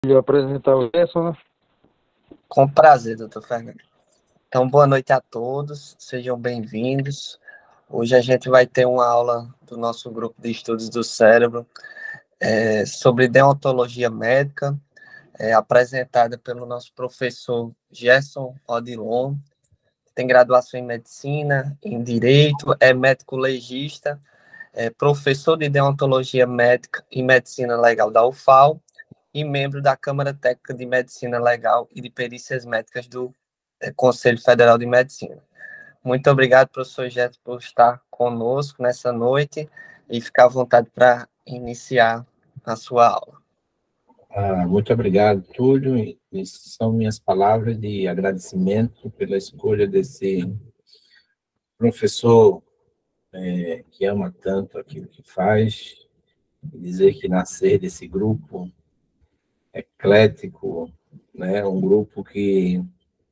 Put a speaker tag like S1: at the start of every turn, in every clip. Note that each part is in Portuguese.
S1: Eu apresentar o Gerson, né?
S2: Com prazer, doutor Fernando. Então, boa noite a todos, sejam bem-vindos. Hoje a gente vai ter uma aula do nosso grupo de estudos do cérebro sobre deontologia médica, apresentada pelo nosso professor Gerson Odilon, que tem graduação em medicina, em direito, é médico legista, é professor de deontologia médica e medicina legal da UFAL e membro da Câmara Técnica de Medicina Legal e de Perícias Médicas do Conselho Federal de Medicina. Muito obrigado, professor Geto, por estar conosco nessa noite e ficar à vontade para iniciar a sua aula.
S3: Muito obrigado, Túlio. Essas são minhas palavras de agradecimento pela escolha desse professor que ama tanto aquilo que faz, e dizer que nascer desse grupo eclético, né, um grupo que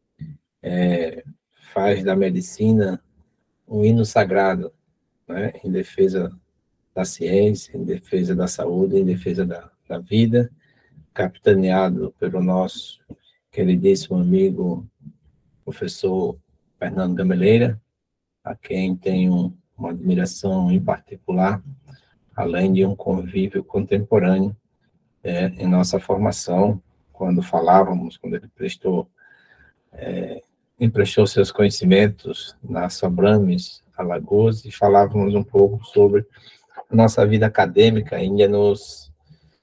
S3: faz da medicina um hino sagrado, né, em defesa da ciência, em defesa da saúde, em defesa da vida, capitaneado pelo nosso queridíssimo amigo, professor Fernando Gameleira, a quem tenho uma admiração em particular, além de um convívio contemporâneo em nossa formação, quando ele emprestou seus conhecimentos na Sobrames, Alagoas, e falávamos um pouco sobre nossa vida acadêmica, ainda nos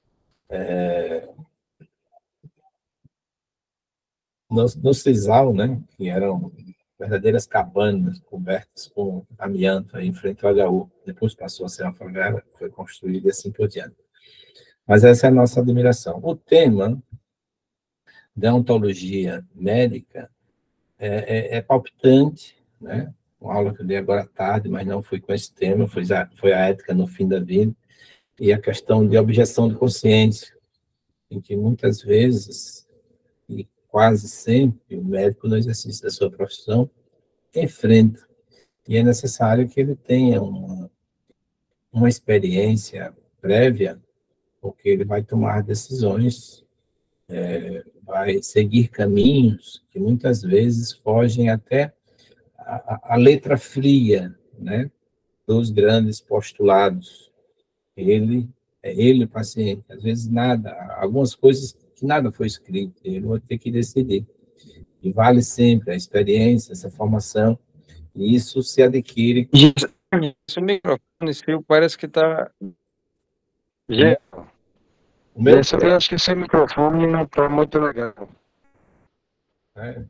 S3: no sisal, né, que eram verdadeiras cabanas cobertas com amianto aí em frente ao HU. Depois passou a ser uma favela, foi construída e assim por diante. Mas essa é a nossa admiração. O tema da ontologia médica é palpitante, né? Uma aula que eu dei agora à tarde, mas não foi com esse tema, foi a ética no fim da vida, e a questão de objeção de consciência, em que muitas vezes, e quase sempre, o médico, no exercício da sua profissão, enfrenta. E é necessário que ele tenha uma experiência prévia, porque ele vai tomar decisões, vai seguir caminhos que muitas vezes fogem até a letra fria, né, dos grandes postulados. Ele o paciente. Às vezes nada, algumas coisas que nada foi escrito, ele vai ter que decidir. E vale sempre a experiência, essa formação, e isso se adquire.
S1: Esse microfone seu parece que tá.
S3: O meu,
S1: Gerson,
S3: o meu
S1: eu acho que esse microfone não tá muito legal.
S3: né?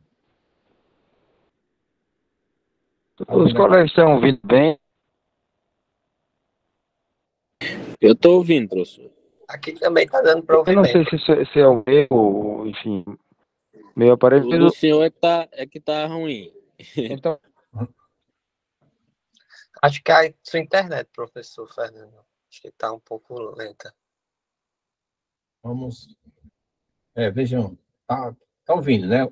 S3: Tá
S1: Os
S3: ouvindo?
S1: colegas estão ouvindo bem?
S4: Eu estou ouvindo, professor.
S2: Aqui também está dando para
S1: Eu
S2: ouvir
S1: não
S2: bem.
S1: sei se é o meu, enfim, meu
S4: O do
S1: aparelho.
S4: senhor é que tá ruim.
S1: Então,
S2: Acho que a sua internet, professor Fernando, acho que está um pouco lenta.
S3: Vamos. Vejam, tá ouvindo, né?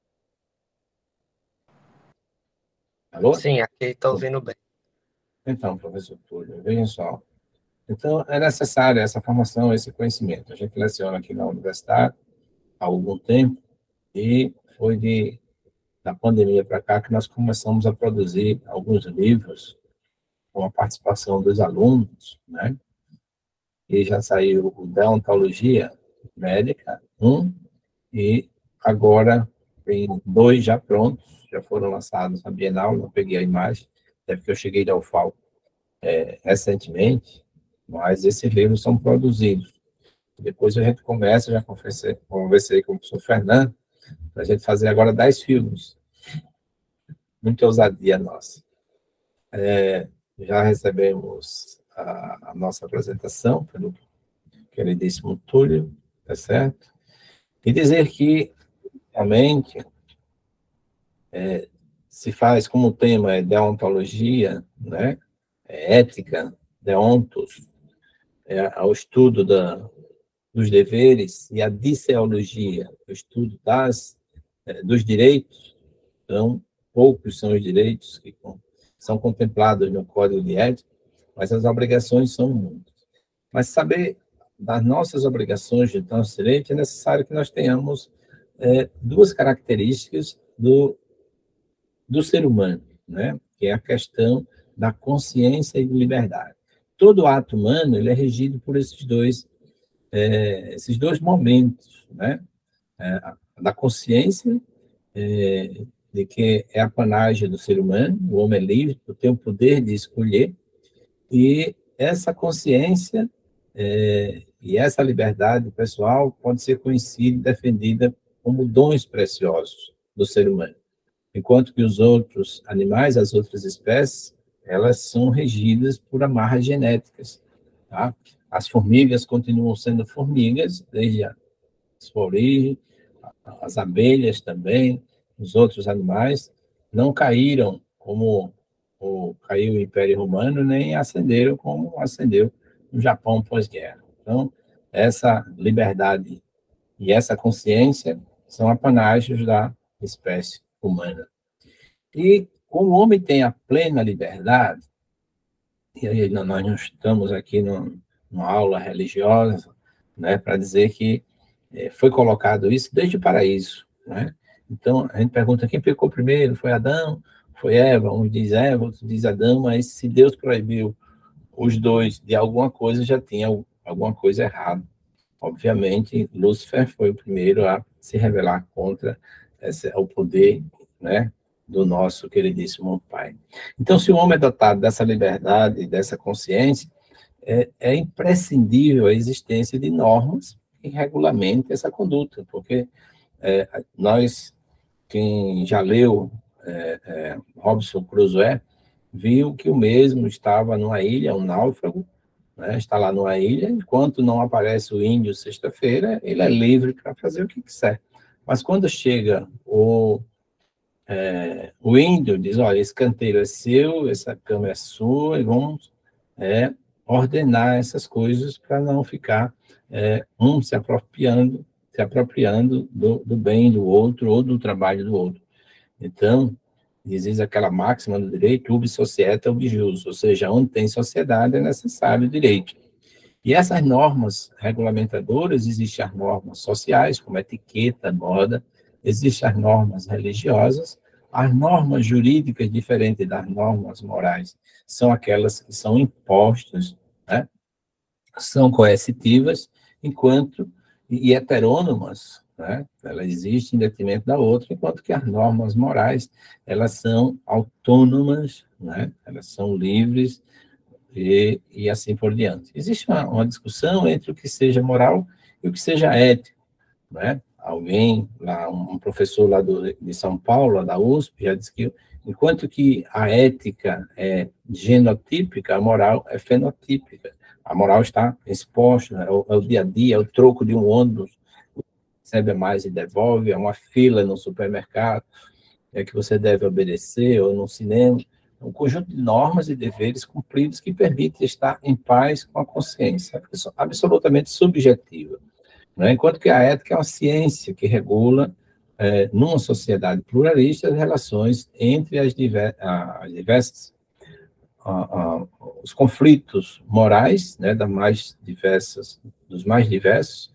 S3: Alô?
S2: Sim, aqui está ouvindo bem.
S3: Então, professor Túlio, vejam só. Então, é necessária essa formação, esse conhecimento. A gente leciona aqui na universidade há algum tempo, e foi da pandemia para cá que nós começamos a produzir alguns livros com a participação dos alunos, né? E já saiu o Deontologia Médica, e agora tem 2 já prontos, já foram lançados na Bienal, não peguei a imagem, até porque eu cheguei da UFAL recentemente, mas esses livros são produzidos. Depois a gente conversa, já conversei com o professor Fernando, para a gente fazer agora 10 filmes. Muita ousadia nossa. Já recebemos a nossa apresentação pelo queridíssimo Túlio, tá certo? E dizer que, realmente, se faz como o tema é deontologia, né? Ética, deontos, ao estudo dos deveres, e a disseologia, o estudo dos direitos. Então, poucos são os direitos que são contemplados no Código de Ética, mas as obrigações são muitas. Mas saber das nossas obrigações de nosso direito, é necessário que nós tenhamos duas características do ser humano, né? Que é a questão da consciência e de liberdade. Todo ato humano ele é regido por esses dois momentos, né? Da consciência, de que é a panagem do ser humano, o homem é livre, tem o poder de escolher, e essa consciência e essa liberdade pessoal pode ser conhecida e defendida como dons preciosos do ser humano. Enquanto que os outros animais, as outras espécies, elas são regidas por amarras genéticas. Tá? As formigas continuam sendo formigas desde a sua origem, as abelhas também, os outros animais não caíram como caiu o Império Romano, nem ascenderam como ascendeu no Japão pós-guerra. Então, essa liberdade e essa consciência são apanágios da espécie humana. E como o homem tem a plena liberdade, e aí nós não estamos aqui numa aula religiosa, né, para dizer que foi colocado isso desde o paraíso, né? Então, a gente pergunta quem pecou primeiro, foi Adão, foi Eva, um diz Eva, outro diz Adão, mas se Deus proibiu os dois de alguma coisa, já tinha alguma coisa errada. Obviamente, Lúcifer foi o primeiro a se rebelar contra o poder, né, do nosso queridíssimo Pai. Então, se o homem é dotado dessa liberdade, dessa consciência, é imprescindível a existência de normas que regulamentem essa conduta, porque nós, quem já leu Robinson Crusoe, viu que o mesmo estava numa ilha, um náufrago, né, está lá numa ilha, enquanto não aparece o índio sexta-feira, ele é livre para fazer o que quiser. Mas quando chega o índio, diz, olha, esse canteiro é seu, essa cama é sua, e vamos ordenar essas coisas para não ficar se apropriando do bem do outro ou do trabalho do outro. Então, existe aquela máxima do direito, ubi societa, ubi jus, ou seja, onde tem sociedade é necessário direito. E essas normas regulamentadoras, existem as normas sociais, como etiqueta, moda, existem as normas religiosas, as normas jurídicas, diferentes das normas morais, são aquelas que são impostas, né? São coercitivas, enquanto e heterônomas, né? Ela existe em detrimento da outra, enquanto que as normas morais, elas são autônomas, né? Elas são livres e assim por diante. Existe uma discussão entre o que seja moral e o que seja ético, né? Alguém, lá, um professor lá de São Paulo, lá da USP, já disse que enquanto que a ética é genotípica, a moral é fenotípica. A moral está exposta, né? É o dia a dia, é o troco de um ônibus, recebe mais e devolve, é uma fila no supermercado, que você deve obedecer, ou no cinema, um conjunto de normas e deveres cumpridos que permite estar em paz com a consciência, absolutamente subjetiva. Né? Enquanto que a ética é uma ciência que regula, numa sociedade pluralista, as relações entre as diversas os conflitos morais, né, dos mais diversos,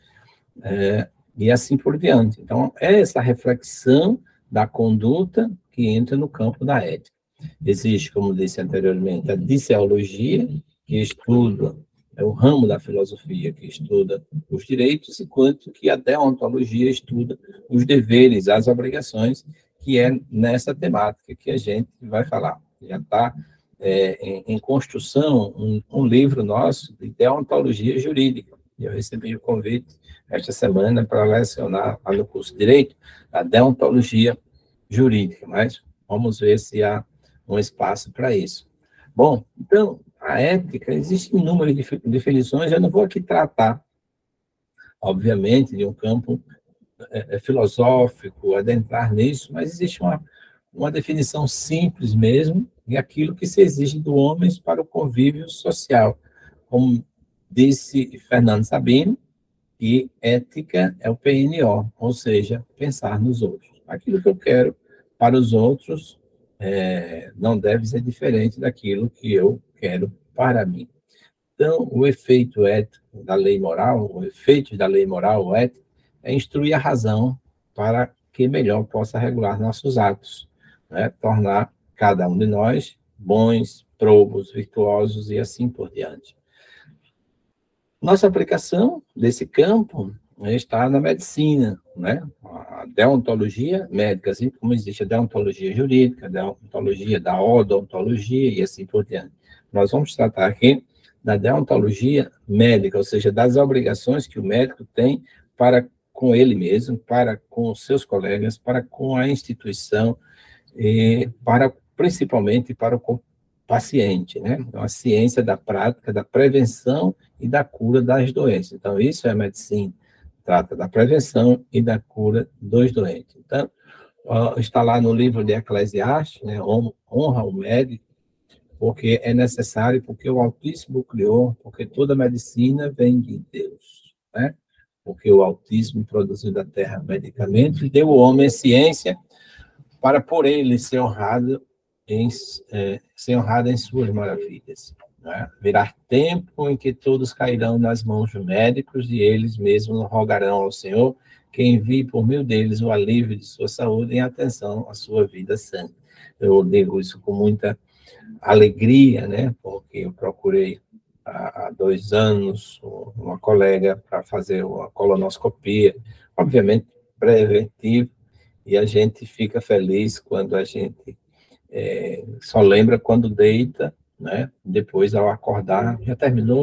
S3: e assim por diante. Então, é essa reflexão da conduta que entra no campo da ética. Existe, como disse anteriormente, a disseologia, que estuda, é o ramo da filosofia que estuda os direitos, enquanto que a deontologia estuda os deveres, as obrigações, que é nessa temática que a gente vai falar. Já está em construção um livro nosso de deontologia jurídica. Eu recebi o convite esta semana para lecionar lá no curso de Direito a deontologia jurídica, mas vamos ver se há um espaço para isso. Bom, então, a ética, existem inúmeras definições, eu não vou aqui tratar, obviamente, de um campo filosófico, adentrar nisso, mas existe uma definição simples mesmo, de aquilo que se exige do homem para o convívio social. Como disse Fernando Sabino, que ética é o PNO, ou seja, pensar nos outros. Aquilo que eu quero para os outros não deve ser diferente daquilo que eu quero para mim. Então, o efeito ético da lei moral, o efeito da lei moral ou ética, é instruir a razão para que melhor possa regular nossos atos, né? Tornar cada um de nós bons, probos, virtuosos e assim por diante. Nossa aplicação desse campo, né, está na medicina, né? A deontologia médica, assim como existe a deontologia jurídica, a deontologia da odontologia e assim por diante. Nós vamos tratar aqui da deontologia médica, ou seja, das obrigações que o médico tem para com ele mesmo, para com os seus colegas, para com a instituição, e principalmente para o paciente, né? Então, a ciência da prática, da prevenção e da cura das doenças. Então, isso é a medicina, trata da prevenção e da cura dos doentes. Então, está lá no livro de Eclesiastes, né? Honra o médico, porque é necessário, porque o Altíssimo criou, porque toda medicina vem de Deus, né? Porque o Altíssimo produziu da terra medicamentos e deu ao homem a ciência para por ele ser honrado em suas maravilhas. Né? Virá tempo em que todos cairão nas mãos dos médicos e eles mesmos rogarão ao Senhor que envie por meio deles o alívio de sua saúde em atenção à sua vida sã. Eu digo isso com muita alegria, né? Porque eu procurei há 2 anos uma colega para fazer uma colonoscopia, obviamente preventivo, e a gente fica feliz quando a gente só lembra quando deita, né? Depois, ao acordar, já terminou.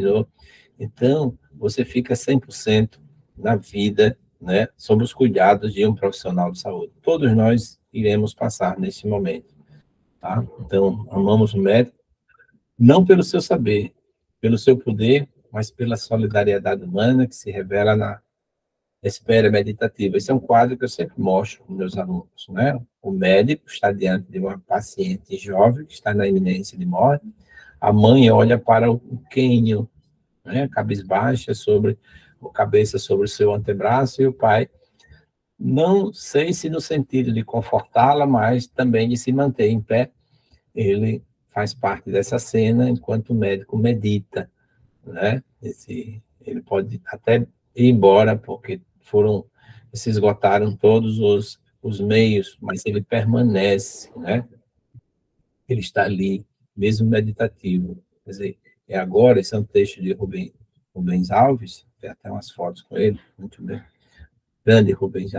S3: Então, você fica 100% na vida, né? Sob os cuidados de um profissional de saúde. Todos nós iremos passar nesse momento, tá? Então, amamos o médico, não pelo seu saber, pelo seu poder, mas pela solidariedade humana que se revela na espera meditativa. Esse é um quadro que eu sempre mostro com meus alunos, né? O médico está diante de uma paciente jovem que está na iminência de morte. A mãe olha para o quênio, né? Cabisbaixa cabeça sobre o seu antebraço, e o pai, não sei se no sentido de confortá-la, mas também de se manter em pé. Ele faz parte dessa cena enquanto o médico medita, né? Ele pode até ir embora, porque se esgotaram todos os meios, mas ele permanece, né? Ele está ali, mesmo meditativo. Quer dizer, agora, esse é um texto de Rubens Alves, tem até umas fotos com ele, muito bem. Grande Rubens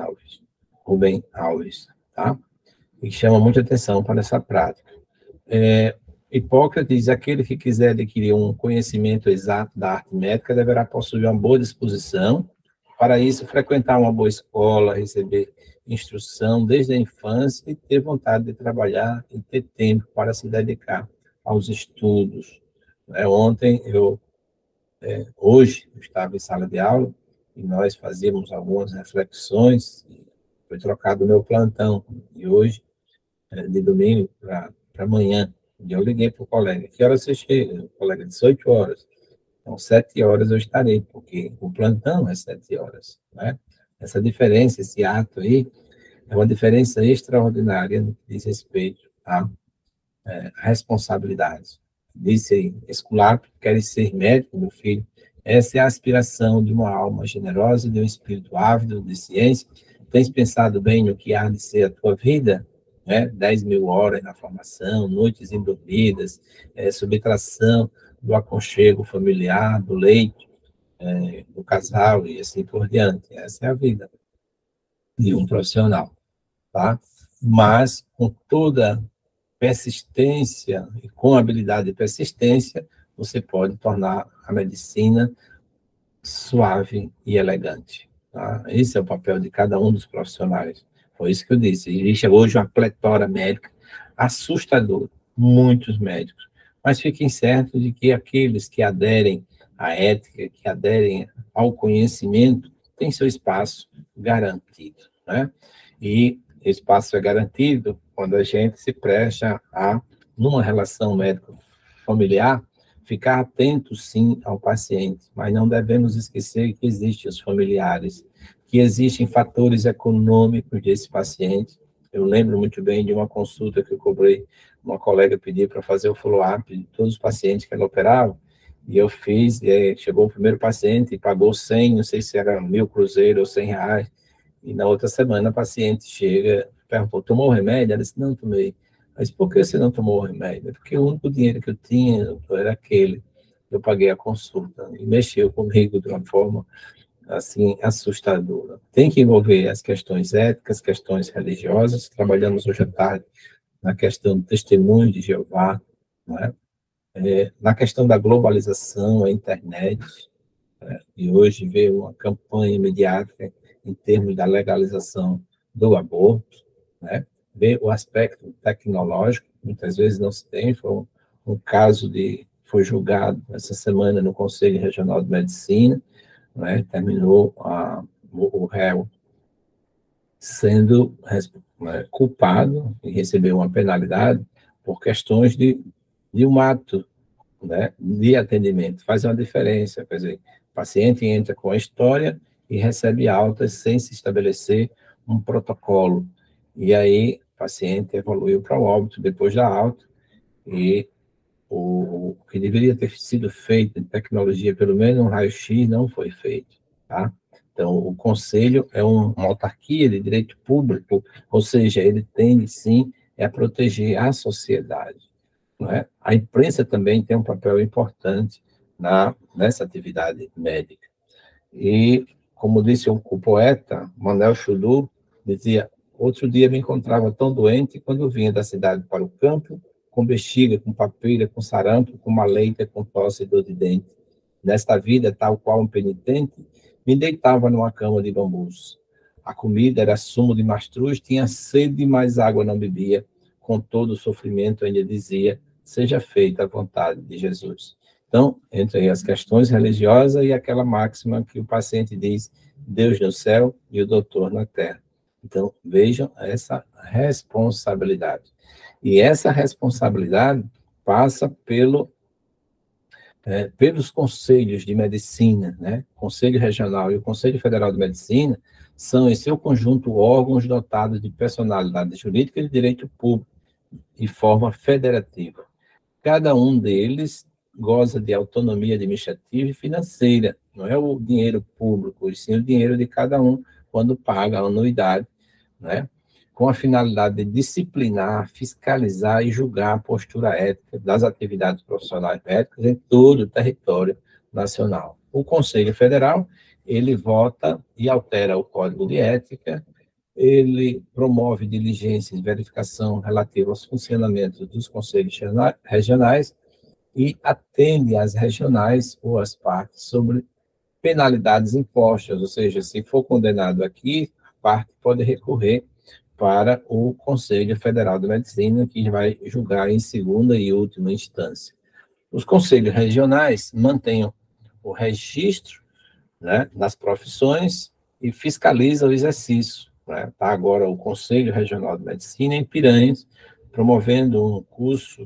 S3: Alves, tá? E chama muita atenção para essa prática. Hipócrates diz: aquele que quiser adquirir um conhecimento exato da arte médica deverá possuir uma boa disposição. Para isso, frequentar uma boa escola, receber instrução desde a infância e ter vontade de trabalhar e ter tempo para se dedicar aos estudos. Hoje, eu estava em sala de aula e nós fazíamos algumas reflexões. Foi trocado o meu plantão, e hoje, de domingo para amanhã, e eu liguei para o colega: que horas você chega? O colega disse 8 horas. Então, 7 horas eu estarei, porque o plantão é 7 horas, né? Essa diferença, esse ato aí, é uma diferença extraordinária no que diz respeito à responsabilidade. Disse aí: Esculápio, queres ser médico, meu filho? Essa é a aspiração de uma alma generosa, de um espírito ávido de ciência. Tens pensado bem no que há de ser a tua vida? 10.000 horas na formação, noites indormidas, subtração do aconchego familiar, do leito, do casal e assim por diante. Essa é a vida de um profissional, tá? Mas com toda persistência e com habilidade de persistência, você pode tornar a medicina suave e elegante, tá? Esse é o papel de cada um dos profissionais. Foi isso que eu disse. Existe hoje uma pletora médica assustadora, muitos médicos. Mas fiquem certos de que aqueles que aderem à ética, que aderem ao conhecimento, têm seu espaço garantido, né? E espaço é garantido quando a gente se presta numa relação médico-familiar, ficar atento, sim, ao paciente, mas não devemos esquecer que existem os familiares, que existem fatores econômicos desse paciente. Eu lembro muito bem de uma consulta que eu cobrei, uma colega pediu para fazer o follow-up de todos os pacientes que ela operava, E eu fiz, chegou o primeiro paciente e pagou 100, não sei se era 1.000 cruzeiros ou 100 reais. E na outra semana a paciente chega, perguntou, tomou o remédio? Ela disse, não tomei. Mas por que você não tomou o remédio? Porque o único dinheiro que eu tinha, doutor, era aquele. Eu paguei a consulta. E mexeu comigo de uma forma, assim, assustadora. Tem que envolver as questões éticas, questões religiosas. Trabalhamos hoje à tarde na questão do testemunho de Jeová, não é? Na questão da globalização, a internet, e hoje veio uma campanha mediática em termos da legalização do aborto, né? Vê o aspecto tecnológico, muitas vezes não se tem, foi um caso foi julgado essa semana no Conselho Regional de Medicina, né? Terminou o réu sendo culpado e recebeu uma penalidade por questões de um ato, né, de atendimento. Faz uma diferença, quer dizer, o paciente entra com a história e recebe altas sem se estabelecer um protocolo. E aí, o paciente evoluiu para o óbito depois da alta, e o que deveria ter sido feito em tecnologia, pelo menos um raio-x, não foi feito, tá? Então, o conselho é uma autarquia de direito público, ou seja, ele tende, sim, a proteger a sociedade. Não é? A imprensa também tem um papel importante nessa atividade médica. E, como disse o poeta Manuel Chudu, dizia, outro dia me encontrava tão doente quando vinha da cidade para o campo, com bexiga, com papeira, com sarampo, com maleita, com tosse e dor de dente. Nesta vida, tal qual um penitente, me deitava numa cama de bambus. A comida era sumo de mastruz, tinha sede, mas água não bebia. Com todo o sofrimento, ainda dizia, seja feita a vontade de Jesus. Então, entre aí as questões religiosas e aquela máxima que o paciente diz, Deus no céu e o doutor na terra. Então, vejam essa responsabilidade. E essa responsabilidade passa pelos conselhos de medicina, né? O Conselho Regional e o Conselho Federal de Medicina são, em seu conjunto, órgãos dotados de personalidade jurídica e de direito público, de forma federativa. Cada um deles goza de autonomia administrativa e financeira, não é o dinheiro público, e sim o dinheiro de cada um quando paga a anuidade, né? Com a finalidade de disciplinar, fiscalizar e julgar a postura ética das atividades profissionais médicas em todo o território nacional. O Conselho Federal, ele vota e altera o Código de Ética, ele promove diligências de verificação relativa aos funcionamentos dos conselhos regionais e atende às regionais ou às partes sobre penalidades impostas, ou seja, se for condenado aqui, a parte pode recorrer para o Conselho Federal de Medicina, que vai julgar em segunda e última instância. Os conselhos regionais mantêm o registro, né, das profissões e fiscalizam o exercício. Está agora o Conselho Regional de Medicina em Piranhas, promovendo um curso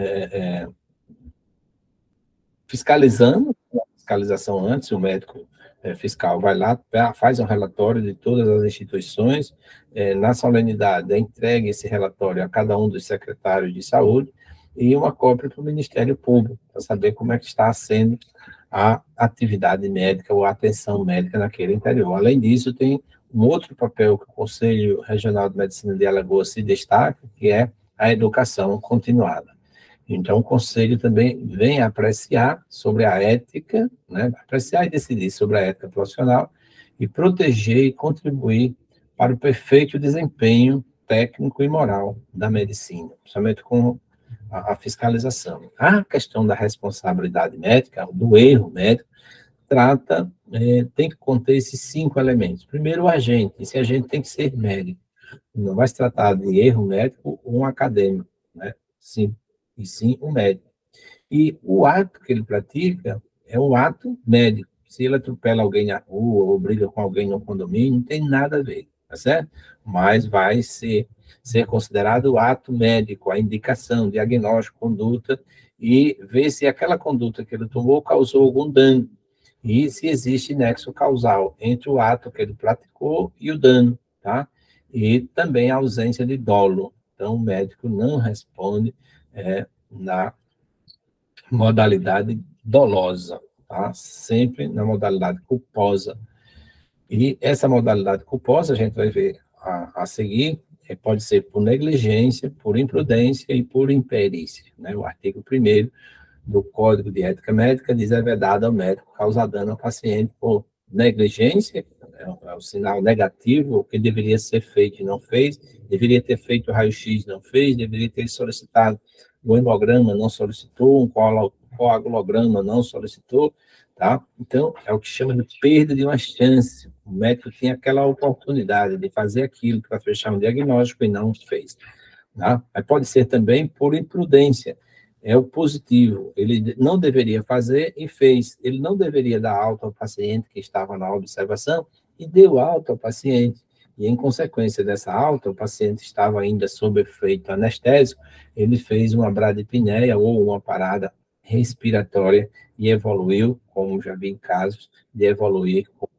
S3: fiscalizando, a fiscalização antes, o médico fiscal vai lá, faz um relatório de todas as instituições, na solenidade é entregue esse relatório a cada um dos secretários de saúde e uma cópia para o Ministério Público, para saber como é que está sendo a atividade médica ou a atenção médica naquele interior. Além disso, tem um outro papel que o Conselho Regional de Medicina de Alagoas se destaca, que é a educação continuada. Então, o Conselho também vem apreciar sobre a ética, né, apreciar e decidir sobre a ética profissional e proteger e contribuir para o perfeito desempenho técnico e moral da medicina, principalmente com a fiscalização. A questão da responsabilidade médica, do erro médico, tem que conter esses 5 elementos. Primeiro, o agente. Esse agente tem que ser médico. Não vai se tratar de erro médico ou um acadêmico, né? Sim, e sim um médico. E o ato que ele pratica é um ato médico. Se ele atropela alguém na rua ou briga com alguém no condomínio, não tem nada a ver, tá certo? Mas vai ser considerado o ato médico, a indicação, diagnóstico, conduta, e ver se aquela conduta que ele tomou causou algum dano. E se existe nexo causal entre o ato que ele praticou e o dano, tá? E também a ausência de dolo. Então, o médico não responde na modalidade dolosa, tá? Sempre na modalidade culposa. E essa modalidade culposa, a gente vai ver a seguir, pode ser por negligência, por imprudência e por imperícia, né? O artigo 1º do Código de Ética Médica diz: é vedado ao médico causar dano ao paciente por negligência, é o sinal negativo, o que deveria ser feito e não fez, deveria ter feito o raio-x, não fez, deveria ter solicitado o hemograma, não solicitou, um coagulograma, não solicitou, tá? Então, é o que chama de perda de uma chance. O médico tinha aquela oportunidade de fazer aquilo para fechar um diagnóstico e não fez, tá? Mas pode ser também por imprudência. É o positivo, ele não deveria fazer e fez, ele não deveria dar alta ao paciente que estava na observação e deu alta ao paciente, e em consequência dessa alta, o paciente estava ainda sob efeito anestésico, ele fez uma bradipneia ou uma parada respiratória e evoluiu, como já vi em casos, de evoluir com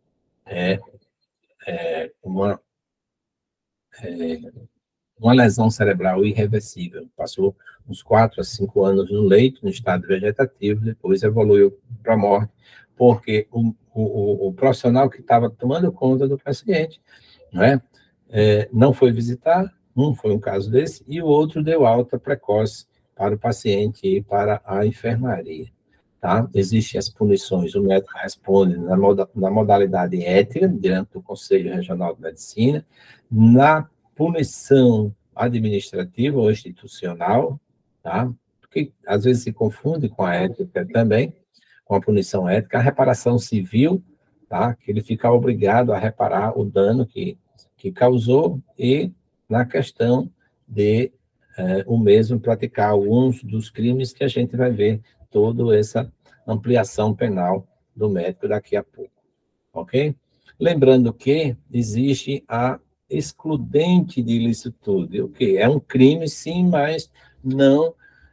S3: uma lesão cerebral irreversível. Passou uns 4 a 5 anos no leito, no estado vegetativo, depois evoluiu para a morte, porque o profissional que estava tomando conta do paciente, não foi visitar, foi um caso desse, e o outro deu alta precoce para o paciente e para a enfermaria. Tá? Existem as punições, o médico responde na modalidade ética, diante do Conselho Regional de Medicina, na punição administrativa ou institucional, tá? Porque às vezes se confunde com a ética também, com a punição ética, a reparação civil, tá? Que ele fica obrigado a reparar o dano que causou, e na questão de o mesmo praticar alguns dos crimes que a gente vai ver toda essa ampliação penal do médico daqui a pouco, ok? Lembrando que existe a excludente de ilicitude, o que é um crime, sim, mas não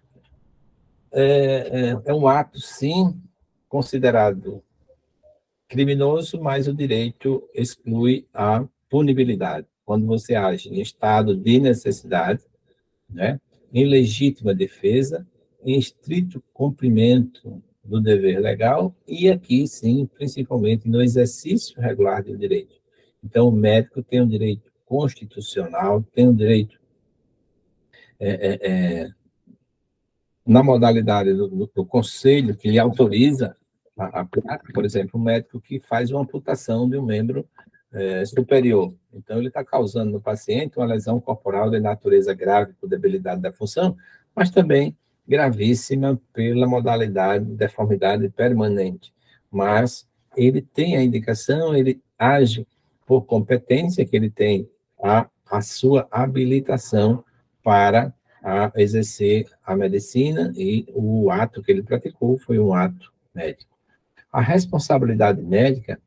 S3: é um ato, sim, considerado criminoso, mas o direito exclui a punibilidade. Quando você age em estado de necessidade, né, em legítima defesa, em estrito cumprimento do dever legal, e aqui, sim, principalmente no exercício regular do direito. Então, o médico tem um direito constitucional, tem um direito na modalidade do conselho, que lhe autoriza por exemplo, um médico que faz uma amputação de um membro superior. Então, ele está causando no paciente uma lesão corporal de natureza grave por debilidade da função, mas também gravíssima pela modalidade de deformidade permanente. Mas ele tem a indicação, ele age por competência, que ele tem a sua habilitação para exercer a medicina, e o ato que ele praticou foi um ato médico. A responsabilidade médica,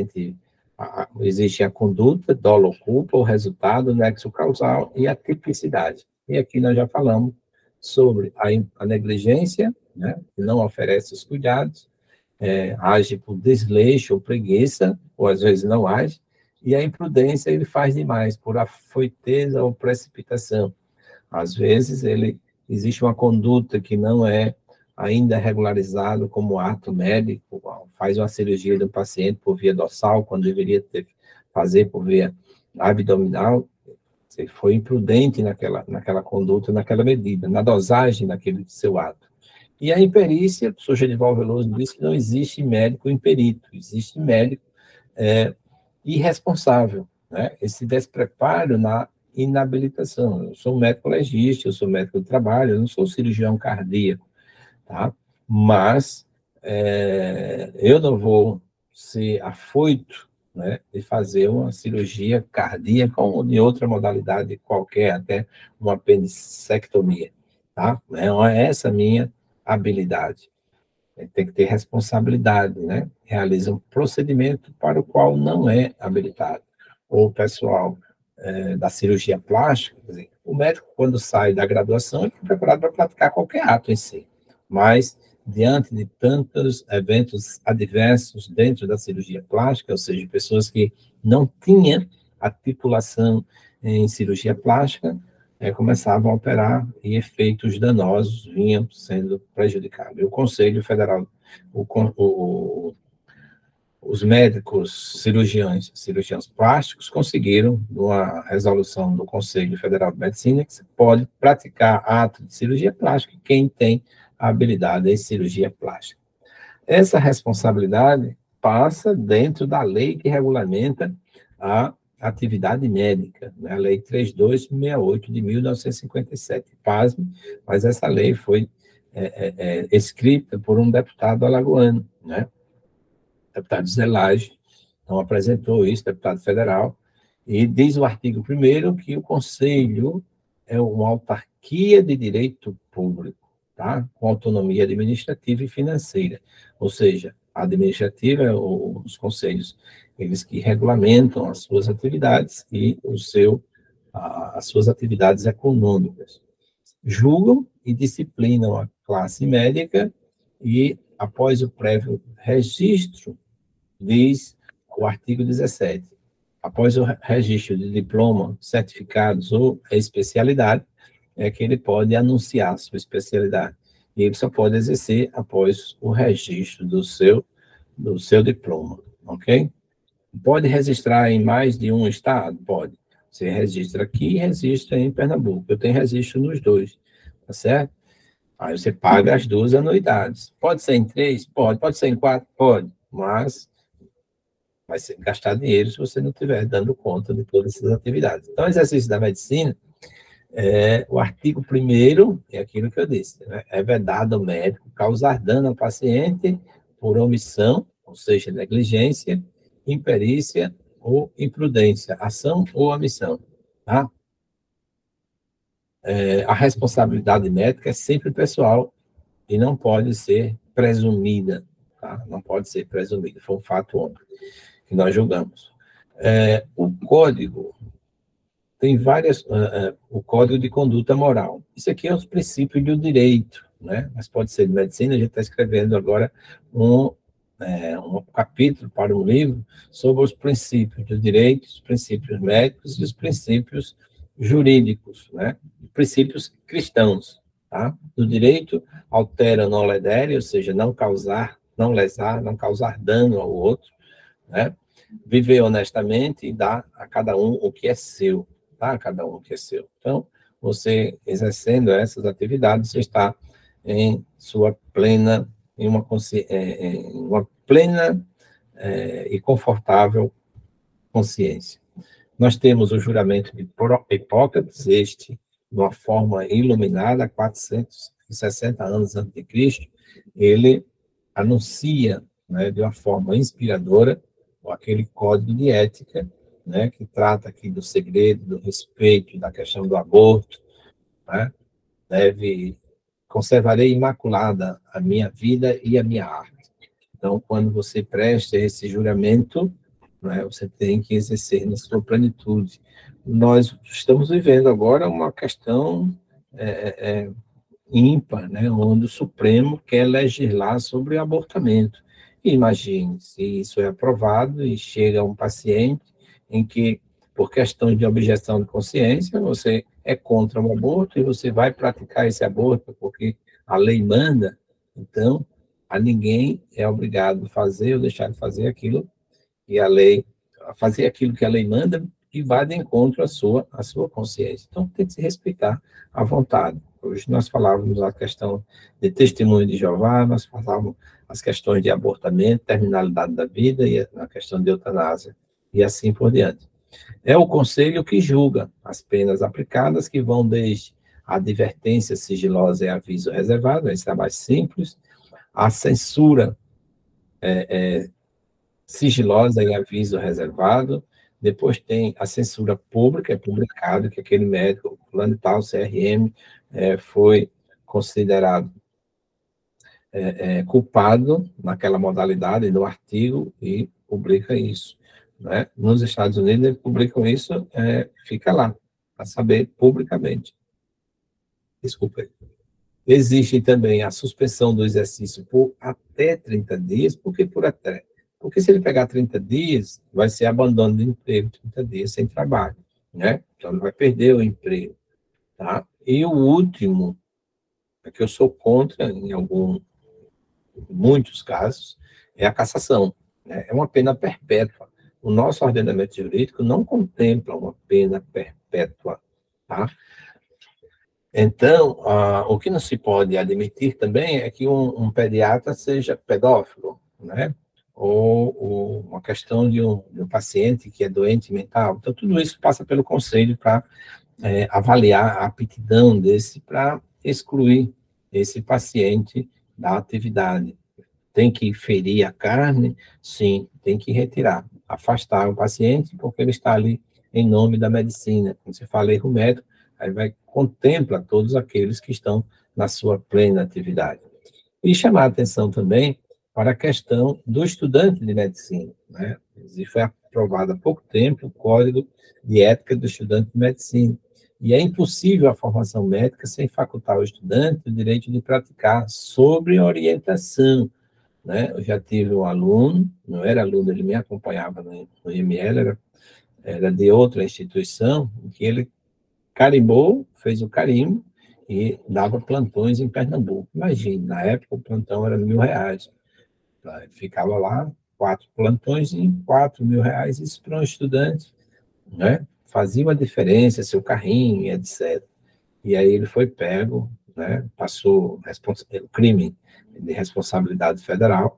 S3: existe a conduta, dolo ou culpa, o resultado, o nexo causal e a tipicidade. E aqui nós já falamos sobre a negligência, né, que não oferece os cuidados, age por desleixo ou preguiça, ou às vezes não age, e a imprudência, ele faz demais, por afoiteza ou precipitação. Às vezes, existe uma conduta que não é ainda regularizado como ato médico, faz uma cirurgia do paciente por via dorsal, quando deveria fazer por via abdominal. Você foi imprudente naquela conduta, naquela medida, na dosagem daquele seu ato. E a imperícia, o professor Genival Veloso disse que não existe médico imperito, existe médico irresponsável, né? Esse despreparo na inabilitação. Eu sou médico legista, eu sou médico do trabalho, eu não sou cirurgião cardíaco, tá? Mas eu não vou ser afoito, né, de fazer uma cirurgia cardíaca ou de outra modalidade qualquer, até uma apendicectomia, tá? Não é essa a minha habilidade. Tem que ter responsabilidade, né? Realiza um procedimento para o qual não é habilitado. Ou o pessoal da cirurgia plástica, quer dizer, o médico, quando sai da graduação, ele é preparado para praticar qualquer ato em si. Mas, diante de tantos eventos adversos dentro da cirurgia plástica, ou seja, pessoas que não tinham a titulação em cirurgia plástica, começavam a operar e efeitos danosos vinham sendo prejudicados. E o Conselho Federal, os médicos cirurgiões plásticos conseguiram, numa resolução do Conselho Federal de Medicina, que se pode praticar ato de cirurgia plástica quem tem a habilidade em cirurgia plástica. Essa responsabilidade passa dentro da lei que regulamenta a atividade médica, né? A Lei 3268 de 1957. Pasme, mas essa lei foi escrita por um deputado alagoano, né? Deputado Zelage, então apresentou isso, deputado federal, e diz o artigo 1º que o Conselho é uma autarquia de direito público, tá? Com autonomia administrativa e financeira, ou seja, a administrativa, os conselhos, eles que regulamentam as suas atividades e as suas atividades econômicas. Julgam e disciplinam a classe médica e, após o prévio registro, diz o artigo 17, após o registro de diploma, certificados ou especialidade, é que ele pode anunciar sua especialidade. E ele só pode exercer após o registro do seu diploma, ok? Pode registrar em mais de um estado? Pode. Você registra aqui e registra em Pernambuco. Eu tenho registro nos dois, tá certo? Aí você paga as 2 anuidades. Pode ser em 3? Pode. Pode ser em 4? Pode. Mas vai gastar dinheiro se você não estiver dando conta de todas essas atividades. Então, o exercício da medicina, o artigo 1º é aquilo que eu disse, né? É vedado ao médico causar dano ao paciente por omissão, ou seja, negligência, imperícia ou imprudência, ação ou omissão, tá? A responsabilidade médica é sempre pessoal e não pode ser presumida, tá? Não pode ser presumida, foi um fato ontem que nós julgamos. O código tem o Código de Conduta Moral. Isso aqui é os princípios do direito, né? Mas pode ser de medicina, a gente está escrevendo agora um capítulo para um livro sobre os princípios do direito, os princípios médicos e os princípios jurídicos, né? Princípios cristãos, tá? Do direito, altera não ledere, ou seja, não causar, não lesar, não causar dano ao outro, né? Viver honestamente e dar a cada um o que é seu, tá? A cada um o que é seu. Então, você exercendo essas atividades, você está em sua plena, em uma plena e confortável consciência. Nós temos o juramento de Hipócrates, de uma forma iluminada, há 460 anos antes de Cristo, ele anuncia, né, de uma forma inspiradora, aquele código de ética, né, que trata aqui do segredo, do respeito, da questão do aborto, né, conservarei imaculada a minha vida e a minha arte. Então, quando você presta esse juramento, né, você tem que exercer na sua plenitude. Nós estamos vivendo agora uma questão ímpar, né, onde o Supremo quer legislar sobre abortamento. E imagine, se isso é aprovado e chega um paciente em que, por questão de objeção de consciência, você é contra o aborto e você vai praticar esse aborto porque a lei manda, então, a ninguém é obrigado a fazer ou deixar de fazer aquilo que a lei, fazer aquilo que a lei manda e vai de encontro à sua consciência. Então, tem que se respeitar à vontade. Hoje nós falávamos a questão de testemunho de Jeová, nós falávamos as questões de abortamento, terminalidade da vida e a questão de eutanásia, e assim por diante. É o conselho que julga as penas aplicadas, que vão desde a advertência sigilosa e aviso reservado, esse é mais simples, a censura sigilosa e aviso reservado, depois tem a censura pública, é publicado que aquele médico, fulano e tal, CRM, foi considerado culpado naquela modalidade, no artigo, e publica isso, né? Nos Estados Unidos, eles publicam isso, fica lá, para saber publicamente. Desculpa aí. Existe também a suspensão do exercício por até 30 dias, por que por até? Porque se ele pegar 30 dias, vai ser abandono de emprego, 30 dias sem trabalho, né? Então, ele vai perder o emprego. tá? E o último, é que eu sou contra em muitos casos, é a cassação, né? É uma pena perpétua. O nosso ordenamento jurídico não contempla uma pena perpétua, tá? Então, o que não se pode admitir também é que um pediatra seja pedófilo, né? Ou uma questão de um paciente que é doente mental. Então, tudo isso passa pelo conselho para avaliar a aptidão desse para excluir esse paciente da atividade. Tem que ferir a carne? Sim, tem que retirar, afastar o paciente, porque ele está ali em nome da medicina. Quando você fala erro médico, aí contempla todos aqueles que estão na sua plena atividade. E chamar a atenção também para a questão do estudante de medicina, né? E foi aprovado há pouco tempo o Código de Ética do Estudante de Medicina. E é impossível a formação médica sem facultar ao estudante o direito de praticar sob orientação, né? Eu já tive um aluno, não era aluno, ele me acompanhava no IML, era de outra instituição, que ele carimbou, fez o carimbo e dava plantões em Pernambuco. Imagine, na época o plantão era R$1.000. Ficava lá, 4 plantões em R$4.000, isso para um estudante, né? Fazia uma diferença, seu carrinho, etc. E aí ele foi pego, né? Passou o crime de responsabilidade federal.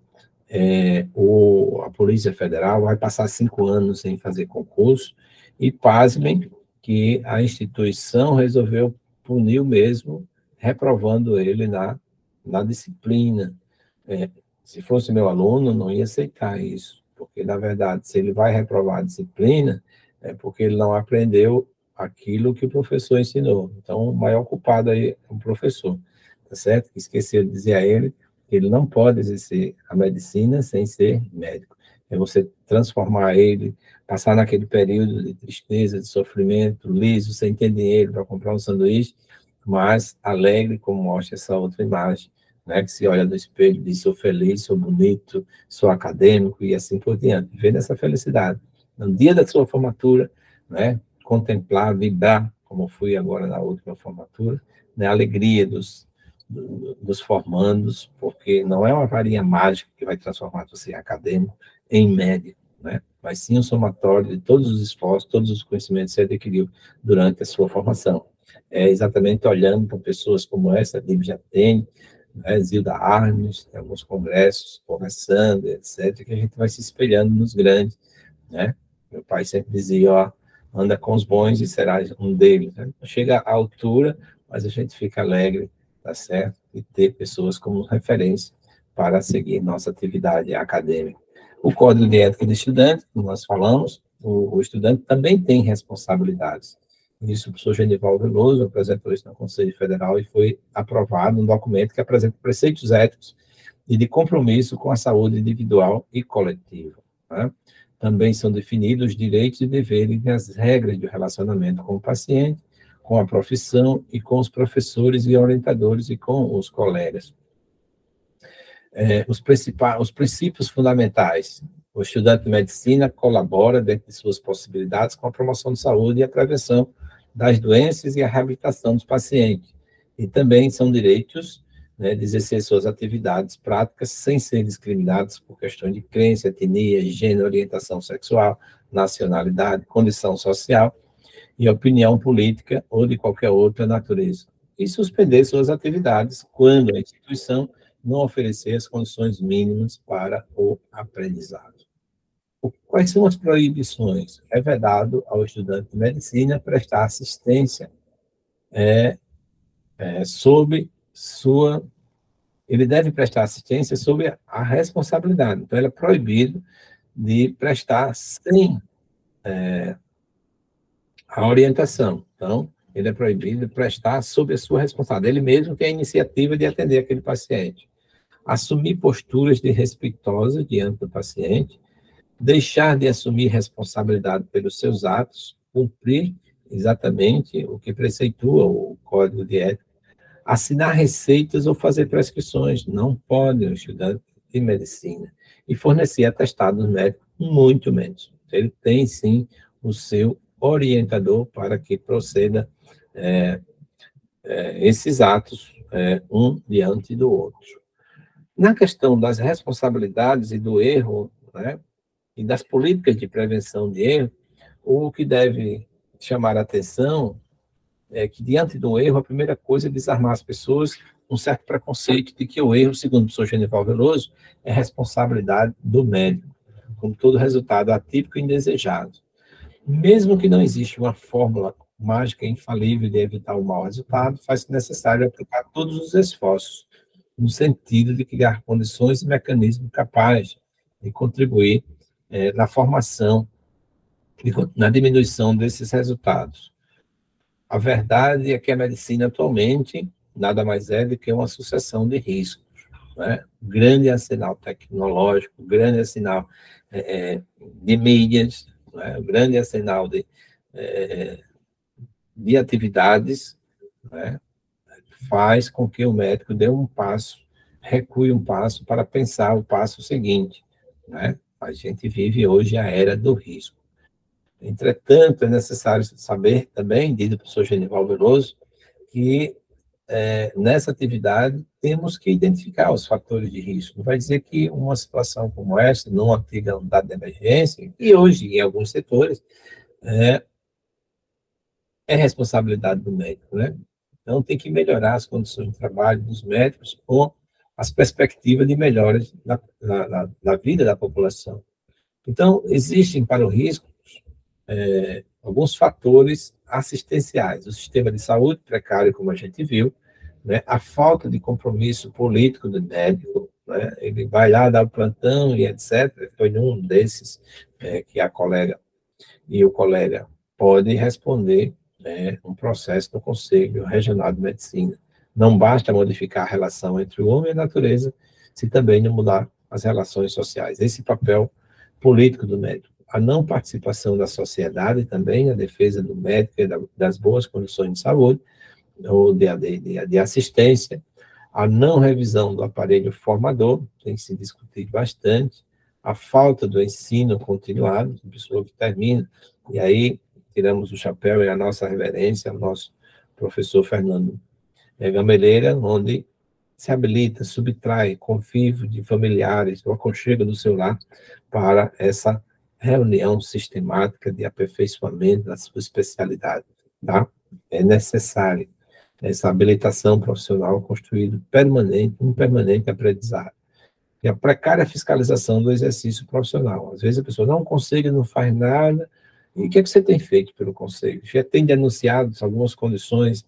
S3: A Polícia Federal vai passar 5 anos sem fazer concurso, e pasmem que a instituição resolveu punir mesmo, reprovando ele na disciplina. Se fosse meu aluno, não ia aceitar isso, porque, na verdade, se ele vai reprovar a disciplina, é porque ele não aprendeu aquilo que o professor ensinou. Então, o maior culpado aí é o professor, tá certo? Esqueceu de dizer a ele que ele não pode exercer a medicina sem ser médico. É você transformar ele, passar naquele período de tristeza, de sofrimento, liso, sem ter dinheiro para comprar um sanduíche, mas alegre, como mostra essa outra imagem, né, que se olha no espelho e diz: sou feliz, sou bonito, sou acadêmico, e assim por diante. Vendo essa felicidade. No dia da sua formatura, né, contemplar, vibrar, como fui agora na última formatura, né, a alegria dos formandos, porque não é uma varinha mágica que vai transformar você em acadêmico, em médico, né, mas sim um somatório de todos os esforços, todos os conhecimentos que você adquiriu durante a sua formação. É exatamente olhando para pessoas como essa, Lib Jatene, né, Zilda Arnes, tem alguns congressos, conversando, etc., que a gente vai se espelhando nos grandes, né? Meu pai sempre dizia, ó, anda com os bons e serás um deles, né? Não chega à altura, mas a gente fica alegre, tá certo? E ter pessoas como referência para seguir nossa atividade acadêmica. O Código de Ética de Estudante, como nós falamos, o estudante também tem responsabilidades. Isso, o professor Genival Veloso apresentou isso no Conselho Federal e foi aprovado um documento que apresenta preceitos éticos e de compromisso com a saúde individual e coletiva, né? Também são definidos os direitos e deveres e as regras de relacionamento com o paciente, com a profissão e com os professores e orientadores e com os colegas. Os princípios fundamentais. O estudante de medicina colabora, dentro de suas possibilidades, com a promoção de saúde e a prevenção das doenças e a reabilitação dos pacientes. E também são direitos, né, de exercer suas atividades práticas sem ser discriminados por questões de crença, etnia, gênero, orientação sexual, nacionalidade, condição social e opinião política ou de qualquer outra natureza. E suspender suas atividades quando a instituição não oferecer as condições mínimas para o aprendizado. Quais são as proibições? É vedado ao estudante de medicina prestar assistência sob sua... Ele deve prestar assistência sob a responsabilidade. Então, ele é proibido de prestar sem a orientação. Então, ele é proibido de prestar sob a sua responsabilidade. Ele mesmo tem a iniciativa de atender aquele paciente. Assumir posturas desrespeitosas diante do paciente, deixar de assumir responsabilidade pelos seus atos, cumprir exatamente o que preceitua o Código de Ética, assinar receitas ou fazer prescrições, não pode o estudante de medicina, e fornecer atestados médicos, muito menos. Ele tem, sim, o seu orientador para que proceda esses atos, um diante do outro. Na questão das responsabilidades e do erro, né, e das políticas de prevenção de erro, o que deve chamar a atenção é que, diante do erro, a primeira coisa é desarmar as pessoas um certo preconceito de que o erro, segundo o professor Genival Veloso, é responsabilidade do médico, como todo resultado atípico e indesejado. Mesmo que não exista uma fórmula mágica infalível de evitar o mau resultado, faz-se necessário aplicar todos os esforços no sentido de criar condições e mecanismos capazes de contribuir na formação e na diminuição desses resultados. A verdade é que a medicina atualmente nada mais é do que uma sucessão de riscos, né? Grande arsenal tecnológico, grande arsenal de mídias, né? Grande arsenal de atividades, né? Faz com que o médico dê um passo, recue um passo para pensar o passo seguinte, né? A gente vive hoje a era do risco. Entretanto, é necessário saber também, diz o professor Genival Veloso, que nessa atividade temos que identificar os fatores de risco. Não vai dizer que uma situação como essa, numa antiga unidade de emergência, e hoje em alguns setores, é responsabilidade do médico, né? Então, tem que melhorar as condições de trabalho dos médicos com as perspectivas de melhoras na vida da população. Então, existem para o risco alguns fatores assistenciais. O sistema de saúde precário, como a gente viu, né? A falta de compromisso político do médico, né? Ele vai lá dar o plantão e etc. Foi um desses que a colega e o colega podem responder um processo no Conselho Regional de Medicina. Não basta modificar a relação entre o homem e a natureza, se também não mudar as relações sociais. Esse papel político do médico. A não participação da sociedade também, a defesa do médico e das boas condições de saúde, ou de assistência, a não revisão do aparelho formador, tem que se discutir bastante, a falta do ensino continuado, a pessoa que termina, e aí tiramos o chapéu e a nossa reverência ao nosso professor Fernando Gameleira, onde se habilita, subtrai convívio de familiares, o aconchego do seu lar, para essa reunião sistemática de aperfeiçoamento da sua especialidade, tá? É necessário essa habilitação profissional construída um permanente aprendizado. E a precária fiscalização do exercício profissional. Às vezes a pessoa não consegue, não faz nada. E o que é que você tem feito pelo Conselho? Já tem denunciado algumas condições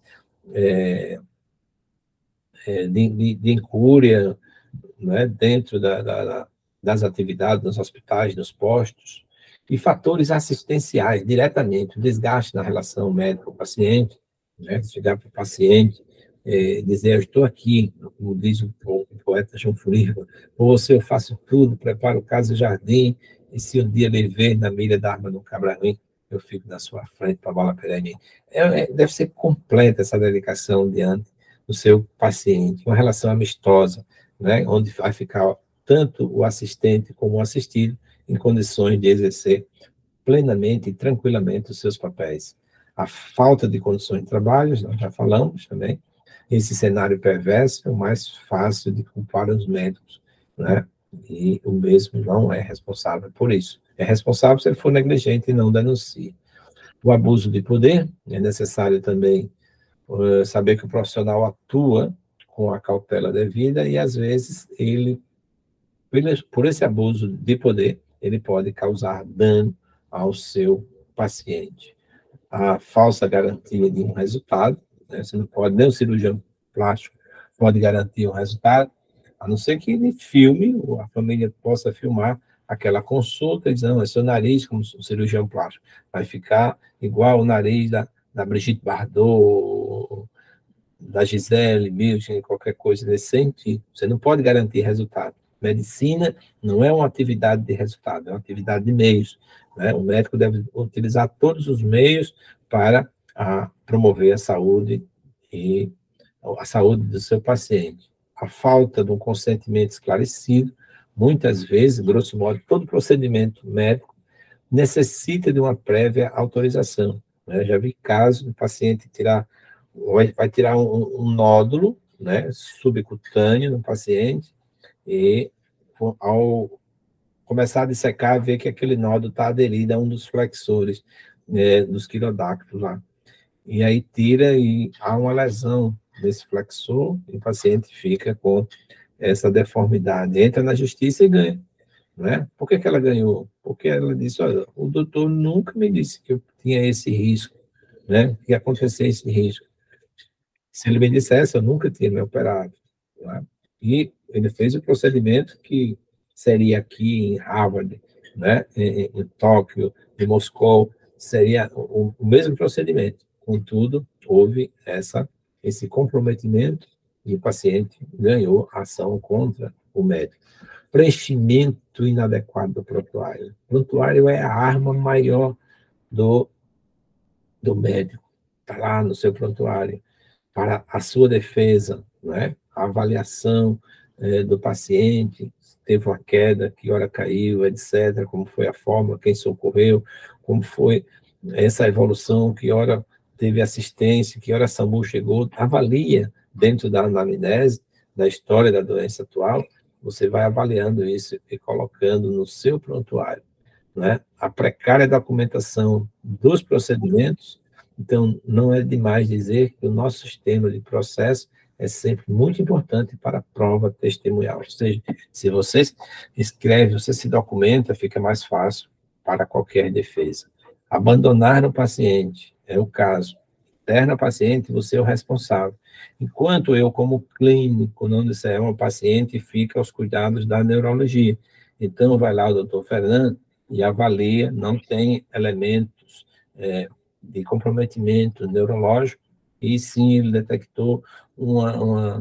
S3: de incúria, né, dentro das atividades, nos hospitais, nos postos, e fatores assistenciais, diretamente, o desgaste na relação médico-paciente, né, chegar para o paciente, dizer, eu estou aqui, como diz o poeta João Furiva, por você eu faço tudo, preparo casa e jardim, e se um dia ele ver na mira da arma no cabra ruim, eu fico na sua frente para a bala perene. Deve ser completa essa dedicação diante do seu paciente, uma relação amistosa, né, onde vai ficar tanto o assistente como o assistido em condições de exercer plenamente e tranquilamente os seus papéis. A falta de condições de trabalho, nós já falamos também, esse cenário perverso é o mais fácil de culpar os médicos, né? E o mesmo não é responsável por isso. É responsável se ele for negligente e não denuncia. O abuso de poder, é necessário também saber que o profissional atua com a cautela devida e, às vezes, ele, por esse abuso de poder, ele pode causar dano ao seu paciente. A falsa garantia de um resultado, né? Você não pode, nem o cirurgião plástico pode garantir um resultado, a não ser que ele filme, ou a família possa filmar aquela consulta e dizer, não, é seu nariz, como o cirurgião plástico, vai ficar igual o nariz da Brigitte Bardot, da Gisele Bündchen, qualquer coisa nesse sentido. Você não pode garantir resultado. Medicina não é uma atividade de resultado, é uma atividade de meios, né? O médico deve utilizar todos os meios para promover a saúde e a saúde do seu paciente. A falta de um consentimento esclarecido, muitas vezes, grosso modo, todo procedimento médico necessita de uma prévia autorização, né? Já vi casos do paciente tirar vai tirar um nódulo, né, subcutâneo no paciente, e ao começar a dissecar, ver que aquele nódulo está aderido a um dos flexores, né, dos quirodactos lá. E aí tira e há uma lesão nesse flexor, e o paciente fica com essa deformidade. Entra na justiça e ganha. Né? Por que ela ganhou? Porque ela disse, olha, o doutor nunca me disse que eu tinha esse risco, né? Que ia acontecer esse risco. Se ele me dissesse, eu nunca tinha me operado. Né? E ele fez o procedimento que seria aqui em Harvard, né? Em Tóquio, em Moscou, seria o mesmo procedimento. Contudo, houve esse comprometimento e o paciente ganhou ação contra o médico. Preenchimento inadequado do prontuário. O prontuário é a arma maior do médico. Está lá no seu prontuário para a sua defesa, né? A avaliação do paciente, se teve uma queda, que hora caiu, etc., como foi a forma, quem socorreu, como foi essa evolução, que hora teve assistência, que hora a SAMU chegou, avalia dentro da anamnese, da história da doença atual, você vai avaliando isso e colocando no seu prontuário, né? A precária documentação dos procedimentos. Então, não é demais dizer que o nosso sistema de processo é sempre muito importante para a prova testemunhal. Ou seja, se você escreve, você se documenta, fica mais fácil para qualquer defesa. Abandonar o paciente é o caso. Interna o paciente, você é o responsável. Enquanto eu, como clínico, não disser ao paciente, fica aos cuidados da neurologia. Então, vai lá o doutor Fernando e avalia, não tem elementos de comprometimento neurológico, e sim ele detectou uma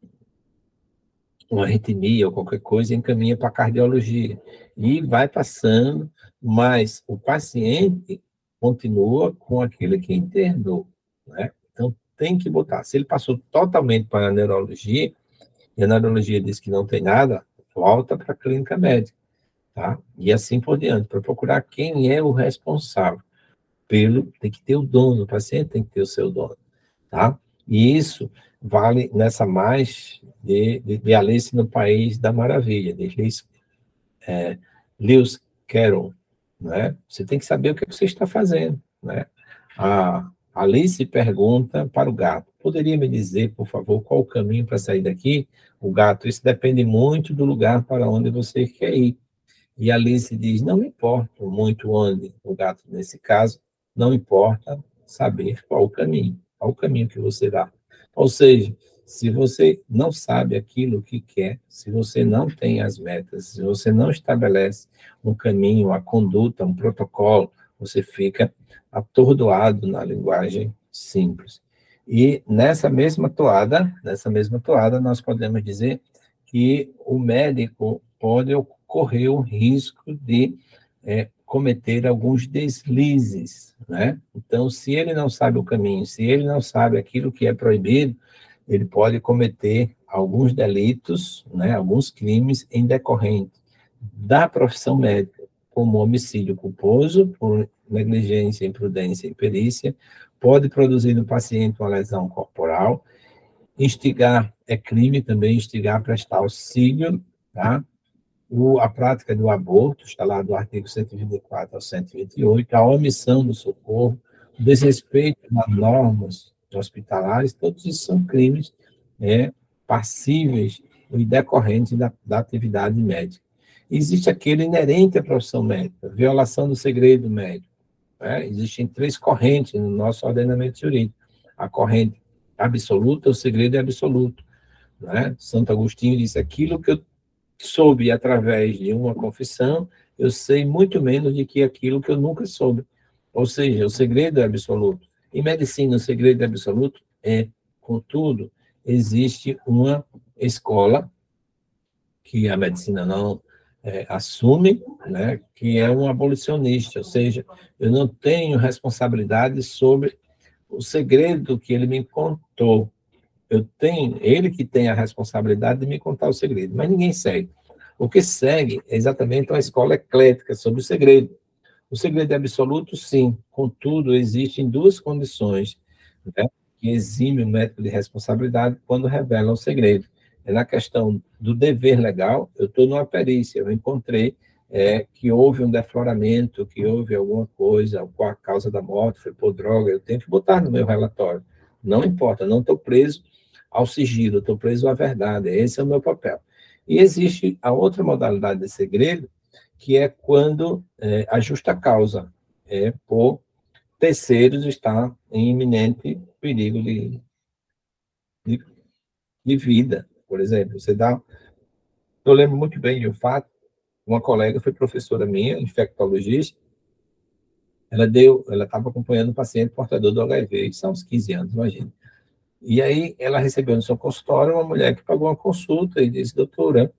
S3: arritmia ou qualquer coisa, e encaminha para a cardiologia. E vai passando, mas o paciente continua com aquele que internou, né? Então, tem que botar. Se ele passou totalmente para a neurologia, e a neurologia diz que não tem nada, volta para a clínica médica, tá? E assim por diante, para procurar quem é o responsável. Tem que ter o dono, o paciente tem que ter o seu dono, tá? E isso vale nessa mais de Alice no País da Maravilha, de Lewis Carroll, né? Você tem que saber o que você está fazendo, né? A Alice pergunta para o gato, poderia me dizer, por favor, qual o caminho para sair daqui? O gato, isso depende muito do lugar para onde você quer ir. E a Alice diz, não importa muito onde, o gato, nesse caso, não importa saber qual o caminho que você dá. Ou seja, se você não sabe aquilo que quer, se você não tem as metas, se você não estabelece um caminho, uma conduta, um protocolo, você fica atordoado na linguagem simples. E nessa mesma toada, nós podemos dizer que o médico pode correr o risco de cometer alguns deslizes, né? Então, se ele não sabe o caminho, se ele não sabe aquilo que é proibido, ele pode cometer alguns delitos, né, alguns crimes em decorrente da profissão médica, como homicídio culposo, por negligência, imprudência e imperícia, pode produzir no paciente uma lesão corporal. Instigar é crime também, instigar a prestar auxílio, tá? A prática do aborto, está lá do artigo 124 ao 128, a omissão do socorro, o desrespeito às normas hospitalares, todos isso são crimes passíveis e decorrentes da atividade médica. Existe aquele inerente à profissão médica, violação do segredo médico. Né? Existem 3 correntes no nosso ordenamento jurídico. A corrente absoluta, o segredo é absoluto. Né? Santo Agostinho disse, aquilo que eu soube através de uma confissão, eu sei muito menos do que aquilo que eu nunca soube. Ou seja, o segredo é absoluto. Em medicina, o segredo é absoluto contudo, existe uma escola que a medicina não assume, né, que é um abolicionista, ou seja, eu não tenho responsabilidade sobre o segredo que ele me contou. Ele que tem a responsabilidade de me contar o segredo, mas ninguém segue. O que segue é exatamente uma escola eclética sobre o segredo. O segredo é absoluto, sim, contudo, existem 2 condições, né? que exime o médico de responsabilidade quando revela um segredo. É na questão do dever legal, eu estou numa perícia, eu encontrei que houve um defloramento, que houve alguma coisa, qual a causa da morte, foi por droga, eu tenho que botar no meu relatório. Não importa, não estou preso ao sigilo, estou preso à verdade, esse é o meu papel. E existe a outra modalidade de segredo, que é quando a justa causa é por terceiros estar em iminente perigo de vida. Por exemplo, eu lembro muito bem de um fato, uma colega foi professora minha, infectologista, ela estava acompanhando um paciente portador do HIV, isso há uns 15 anos, imagina. E aí ela recebeu no seu consultório uma mulher que pagou uma consulta e disse, doutora,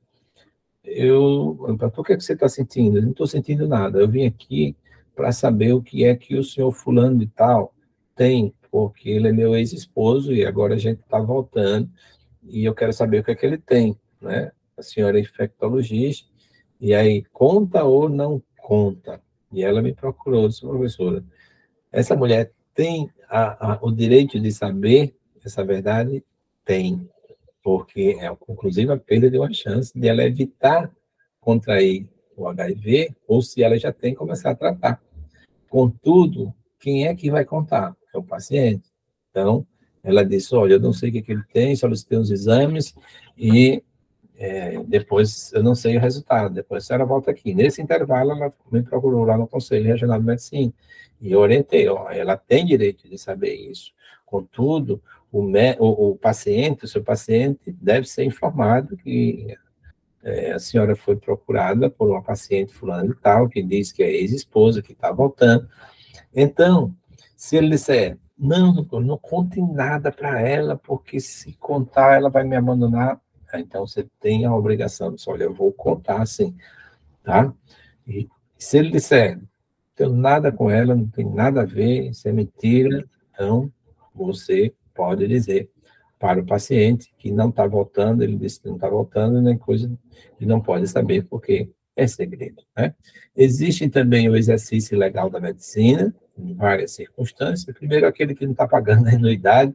S3: por que você está sentindo? Eu não estou sentindo nada, eu vim aqui para saber o que é que o senhor fulano de tal tem, porque ele é meu ex-esposo e agora a gente está voltando e eu quero saber o que é que ele tem, né? A senhora é infectologista, e aí, conta ou não conta? E ela me procurou, disse, professora, essa mulher tem o direito de saber essa verdade? Tem, porque é, inclusive, a perda de uma chance de ela evitar contrair o HIV, ou se ela já tem, começar a tratar. Contudo, quem é que vai contar? É o paciente. Então, ela disse, olha, eu não sei o que ele tem, solicitei uns exames e depois eu não sei o resultado. Depois a senhora volta aqui. Nesse intervalo, ela me procurou lá no Conselho Regional de Medicina e eu orientei, ó, ela tem direito de saber isso. Contudo, o paciente, o seu paciente, deve ser informado que a senhora foi procurada por uma paciente fulana e tal, que diz que é ex-esposa, que está voltando. Então, se ele disser, não conte nada para ela, porque se contar, ela vai me abandonar. Então, você tem a obrigação de dizer, olha, eu vou contar sim, tá? E se ele disser, não tenho nada com ela, não tem nada a ver, isso é mentira, então, você pode dizer para o paciente que não está voltando, ele disse que não está voltando, nem coisa que não pode saber, porque é segredo, né? Existe também o exercício legal da medicina, em várias circunstâncias. Primeiro, aquele que não está pagando a anuidade,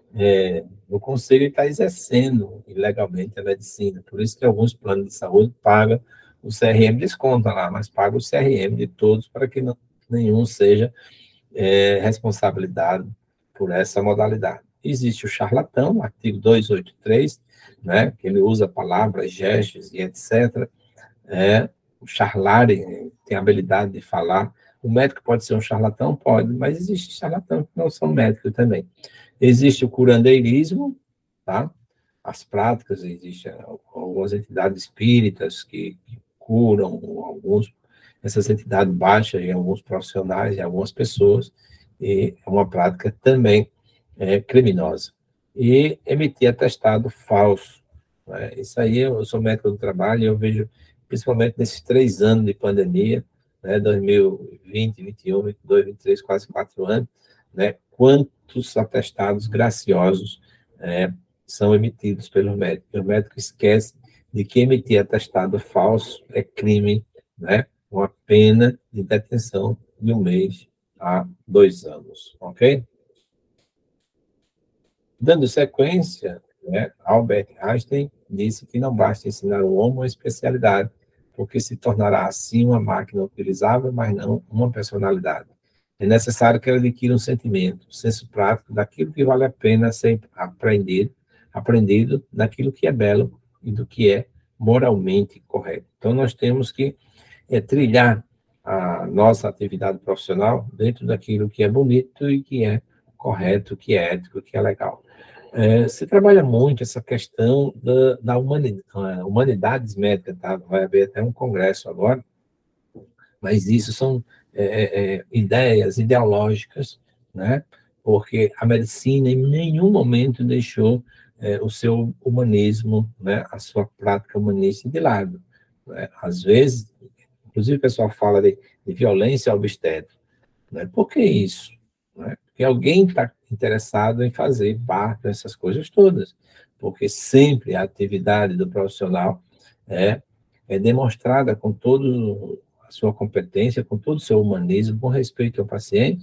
S3: o conselho está exercendo ilegalmente a medicina, por isso que alguns planos de saúde pagam o CRM, desconta lá, mas paga o CRM de todos para que nenhum seja responsabilidade por essa modalidade. Existe o charlatão, artigo 283, né, que ele usa palavras, gestos e etc. O charlar tem a habilidade de falar. O médico pode ser um charlatão? Pode, mas existe charlatão que não são médicos também. Existe o curandeirismo, tá? As práticas, existem algumas entidades espíritas que curam, essas entidades baixas em alguns profissionais, em algumas pessoas, e é uma prática também criminosa. E emitir atestado falso. Né? Isso aí, eu sou médico do trabalho e eu vejo, principalmente nesses 3 anos de pandemia, né, 2020, 2021, 2022, 2023, quase 4 anos, né, quantos atestados graciosos são emitidos pelo médico. O médico esquece de que emitir atestado falso é crime, né, com a pena de detenção de 1 mês a 2 anos, ok? Dando sequência, né, Albert Einstein disse que não basta ensinar o homem uma especialidade, porque se tornará assim uma máquina utilizável, mas não uma personalidade. É necessário que ele adquira um sentimento, um senso prático daquilo que vale a pena ser aprendido, daquilo que é belo e do que é moralmente correto. Então, nós temos que trilhar a nossa atividade profissional dentro daquilo que é bonito e que é correto, que é ético, que é legal. Se trabalha muito essa questão da humanidades médicas, tá? Vai haver até um congresso agora, mas isso são ideias ideológicas, né? Porque a medicina em nenhum momento deixou o seu humanismo, né? A sua prática humanista de lado. Né? Às vezes, inclusive o pessoal fala de violência obstétrica. Né? Por que isso? Né? Porque alguém está interessado em fazer parte dessas coisas todas, porque sempre a atividade do profissional é demonstrada com toda a sua competência, com todo o seu humanismo, com respeito ao paciente,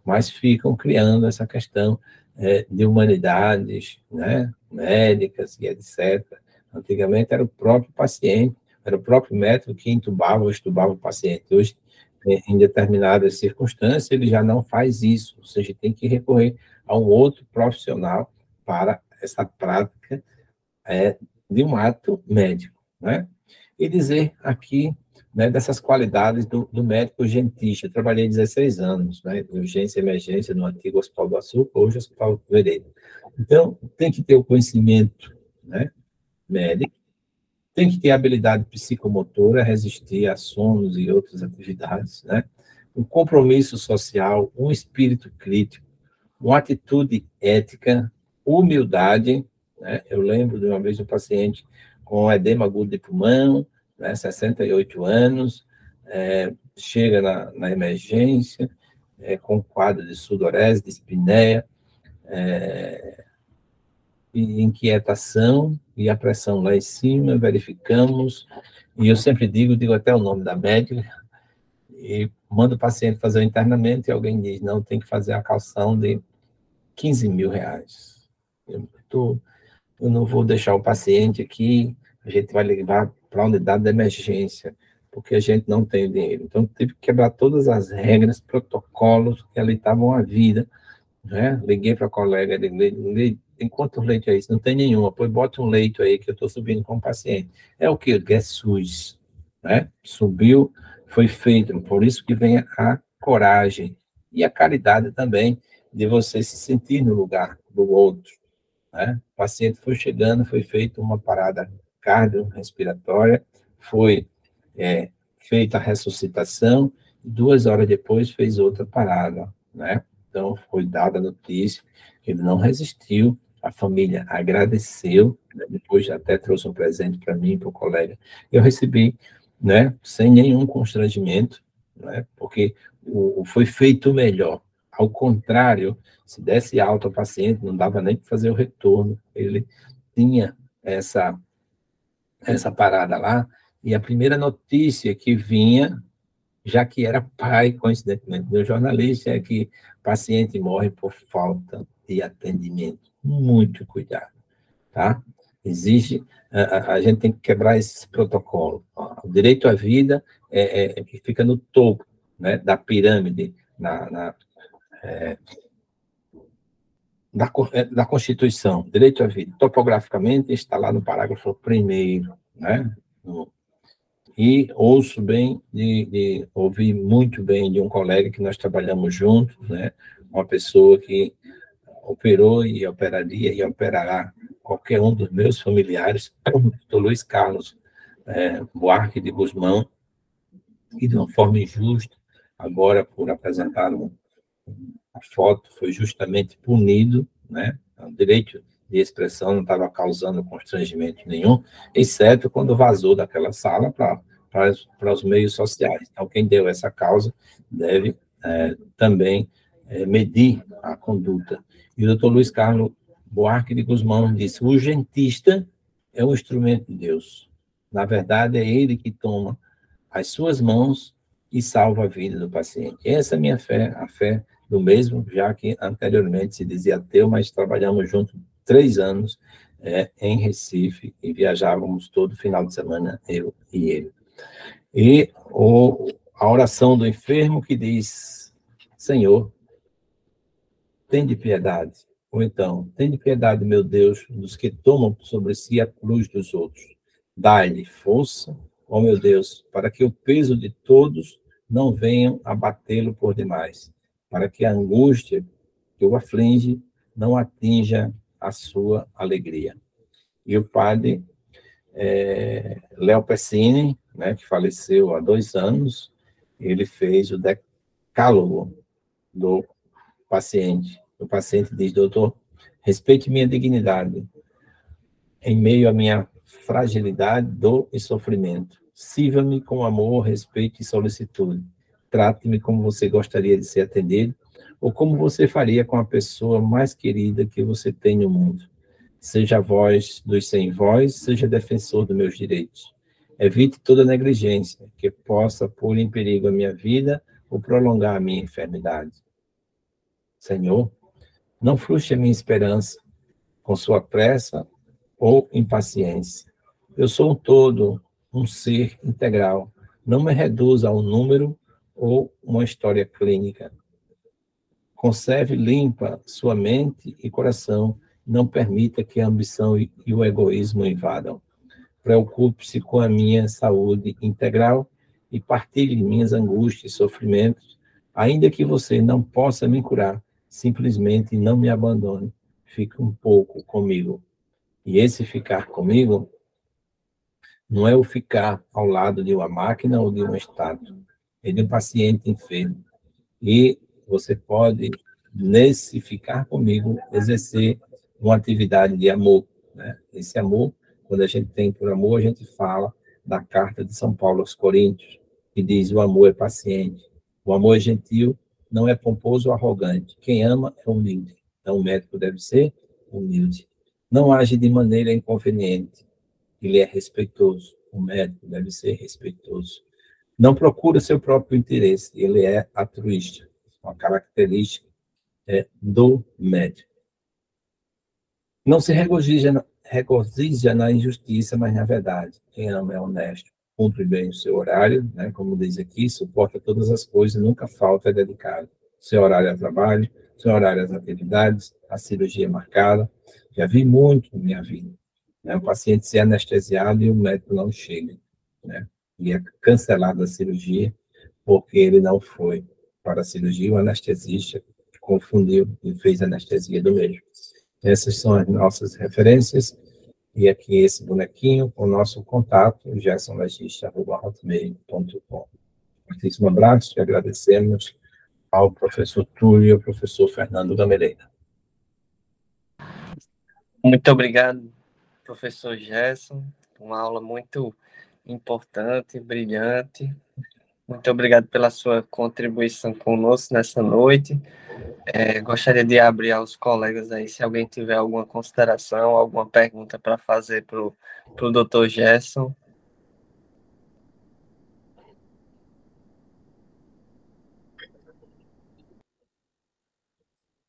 S3: mas ficam criando essa questão de humanidades, né, médicas e etc. Antigamente era o próprio paciente, era o próprio médico que intubava ou extubava o paciente. Hoje, em determinadas circunstâncias, ele já não faz isso, ou seja, tem que recorrer a um outro profissional para essa prática de um ato médico, né? E dizer aqui, né, dessas qualidades do médico urgentista. Eu trabalhei 16 anos, né, de urgência e emergência no antigo Hospital do Açúcar, hoje Hospital Vereda. Então, tem que ter o conhecimento, né, médico, tem que ter habilidade psicomotora, resistir a sonos e outras atividades, né, um compromisso social, um espírito crítico, uma atitude ética, humildade, né? Eu lembro de uma vez um paciente com edema agudo de pulmão, né, 68 anos, chega na emergência, com quadro de sudorese, de espinéia, e inquietação, e a pressão lá em cima, verificamos, e eu sempre digo até o nome da médica, e mando o paciente fazer o internamento, e alguém diz, não, tem que fazer a calção de 15 mil reais. Eu não vou deixar o paciente aqui, a gente vai levar para a unidade de emergência, porque a gente não tem dinheiro. Então, tive que quebrar todas as regras, protocolos que ali estavam à vida, né? Liguei para a colega, tem quantos leitos aí? Não tem nenhuma, pois bota um leito aí que eu estou subindo com o paciente. É o quê? É SUS, né? Subiu, foi feito, por isso que vem a coragem e a caridade também de você se sentir no lugar do outro, né? O paciente foi chegando, foi feita uma parada cardiorrespiratória, foi feita a ressuscitação, e 2 horas depois fez outra parada, né? Então, foi dada a notícia que ele não resistiu, a família agradeceu, né? Depois até trouxe um presente para mim, para o colega. Eu recebi, né, sem nenhum constrangimento, né, porque foi feito melhor. Ao contrário, se desse alta ao paciente, não dava nem para fazer o retorno. Ele tinha essa parada lá, e a primeira notícia que vinha, já que era pai, coincidentemente, do jornalista, é que o paciente morre por falta de atendimento. Muito cuidado, tá? Exige, a gente tem que quebrar esses protocolos. O direito à vida que fica no topo, né, da pirâmide, da Constituição, direito à vida. Topograficamente, está lá no parágrafo 1º, né? E ouço bem, ouvi muito bem de um colega que nós trabalhamos juntos, né? Uma pessoa que operou e operaria e operará qualquer um dos meus familiares, o Luiz Carlos Buarque de Guzmão, e de uma forma injusta, agora por apresentar a foto, foi justamente punido, né? O direito de expressão não estava causando constrangimento nenhum, exceto quando vazou daquela sala para os meios sociais. Então, quem deu essa causa deve também medir a conduta. E o doutor Luiz Carlos Buarque de Guzmão disse, o urgentista é um instrumento de Deus. Na verdade, é ele que toma as suas mãos e salva a vida do paciente. Essa é a minha fé, a fé do mesmo, já que anteriormente se dizia ateu, mas trabalhamos juntos 3 anos em Recife e viajávamos todo final de semana, eu e ele. E a oração do enfermo que diz, Senhor, tende piedade. Ou então, tende piedade, meu Deus, dos que tomam sobre si a cruz dos outros. Dai-lhe força, ó meu Deus, para que o peso de todos não venham abatê-lo por demais, para que a angústia que o aflige não atinja a sua alegria. E o padre Léo Pessini, né, que faleceu há 2 anos, ele fez o decálogo do paciente. O paciente diz, doutor, respeite minha dignidade em meio à minha fragilidade, dor e sofrimento. Sirva-me com amor, respeito e solicitude. Trate-me como você gostaria de ser atendido ou como você faria com a pessoa mais querida que você tem no mundo. Seja a voz dos sem voz, seja defensor dos meus direitos. Evite toda negligência que possa pôr em perigo a minha vida ou prolongar a minha enfermidade. Senhor, não frustre a minha esperança com sua pressa ou impaciência. Eu sou um todo, um ser integral. Não me reduza a um número ou uma história clínica. Conserve limpa sua mente e coração. Não permita que a ambição e o egoísmo invadam. Preocupe-se com a minha saúde integral e partilhe minhas angústias e sofrimentos. Ainda que você não possa me curar, simplesmente não me abandone. Fique um pouco comigo. E esse ficar comigo não é o ficar ao lado de uma máquina ou de um estátua, é de um paciente enfermo. E você pode, nesse ficar comigo, exercer uma atividade de amor, né? Esse amor, quando a gente tem por amor, a gente fala da carta de São Paulo aos Coríntios, que diz: o amor é paciente, o amor é gentil, não é pomposo ou arrogante. Quem ama é humilde. Então, o médico deve ser humilde. Não age de maneira inconveniente. Ele é respeitoso. O médico deve ser respeitoso. Não procura seu próprio interesse. Ele é altruísta. Uma característica do médico. Não se regozija na injustiça, mas na verdade. Quem ama é honesto. Cumpre bem o seu horário, né? Como diz aqui, suporta todas as coisas, nunca falta, é dedicado. Seu horário é trabalho, seu horário é as atividades, a cirurgia marcada. Já vi muito na minha vida. Né? O paciente ser anestesiado e o médico não chega. Né? E é cancelada a cirurgia porque ele não foi para a cirurgia, o anestesista confundiu e fez anestesia do mesmo. Essas são as nossas referências. E aqui esse bonequinho, o nosso contato, gersonlegista@hotmail.com. Um abraço e agradecemos ao professor Túlio e ao professor Fernando Gameleira.
S2: Muito obrigado, professor Gerson. Uma aula muito importante, brilhante. Muito obrigado pela sua contribuição conosco nessa noite. Gostaria de abrir aos colegas aí, se alguém tiver alguma consideração, alguma pergunta para fazer para o Dr. Gerson.